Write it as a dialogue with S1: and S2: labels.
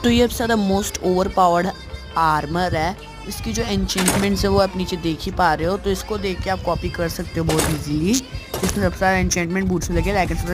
S1: तो ये सबसे ज़्यादा मोस्ट ओवर पावर्ड आर्मर है। इसकी जो एन्चेंटमेंट्स है वो आप नीचे देख ही पा रहे हो, तो इसको देख के आप कॉपी कर सकते हो बहुत इजीली। इसमें सबसे सारा एन्चेंटमेंट बूट्स में लगे, लाइक